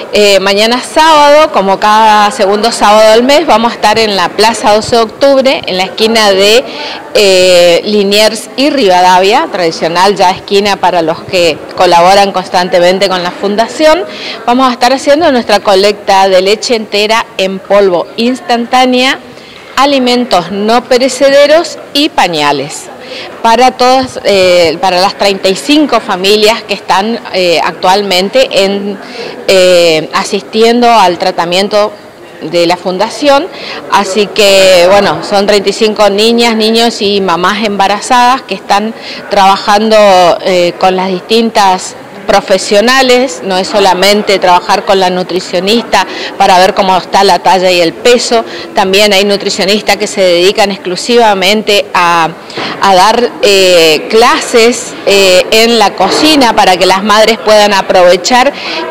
Mañana sábado, como cada segundo sábado del mes, vamos a estar en la Plaza 12 de Octubre, en la esquina de Liniers y Rivadavia, tradicional ya esquina para los que colaboran constantemente con la fundación. Vamos a estar haciendo nuestra colecta de leche entera en polvo instantánea, alimentos no perecederos y pañales para todas, para las 35 familias que están actualmente asistiendo al tratamiento de la fundación. Así que bueno, son 35 niñas, niños y mamás embarazadas que están trabajando con las distintas profesionales, no es solamente trabajar con la nutricionista para ver cómo está la talla y el peso, también hay nutricionistas que se dedican exclusivamente a dar clases en la cocina para que las madres puedan aprovechar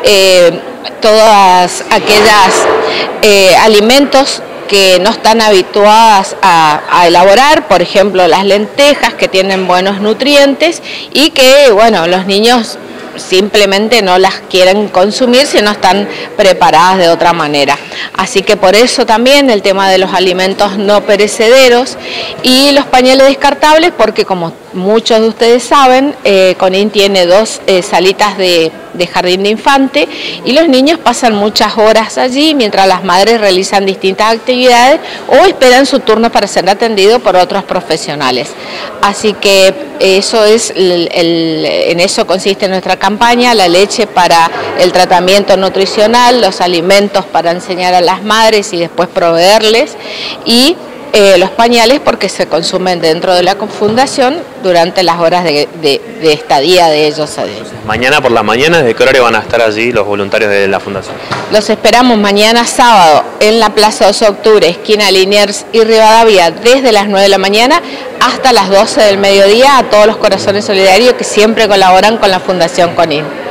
todas aquellas alimentos que no están habituadas a elaborar, por ejemplo las lentejas, que tienen buenos nutrientes y que bueno, los niños simplemente no las quieren consumir si no están preparadas de otra manera. Así que por eso también el tema de los alimentos no perecederos y los pañales descartables, porque como muchos de ustedes saben, CONIN tiene 2 salitas de jardín de infante y los niños pasan muchas horas allí mientras las madres realizan distintas actividades o esperan su turno para ser atendido por otros profesionales. Así que eso es en eso consiste nuestra campaña: la leche para el tratamiento nutricional, los alimentos para enseñar a las madres y después proveerles, y los pañales porque se consumen dentro de la fundación durante las horas de estadía de ellos. Mañana por la mañana, ¿desde qué horario van a estar allí los voluntarios de la fundación? Los esperamos mañana sábado en la Plaza 12 de Octubre, esquina Liniers y Rivadavia, desde las 9 de la mañana hasta las 12 del mediodía, a todos los corazones solidarios que siempre colaboran con la Fundación CONIN.